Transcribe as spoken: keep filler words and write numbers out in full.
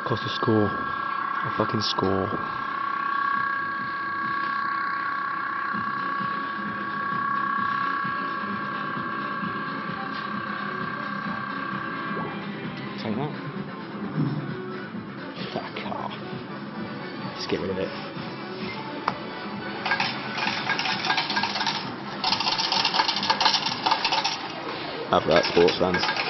Cost a score. A fucking score. Take that. Fuck off. Just get rid of it. Have that, sports fans.